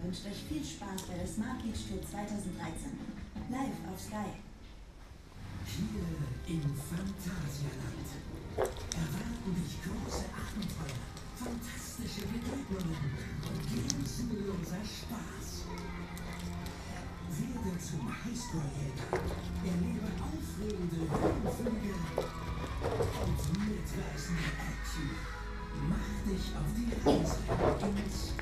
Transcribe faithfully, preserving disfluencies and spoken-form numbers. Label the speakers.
Speaker 1: wünscht euch viel Spaß bei der Smart Beach Tour zweitausenddreizehn. Live auf Sky.
Speaker 2: Hier im Phantasialand erwarten dich große Abenteuer, fantastische Begegnungen und grenzenloser Spaß. Werde zum Highscore-Jäger, erlebe aufregende Höhenflüge und mitreißende Action. Mach dich auf die Reise ins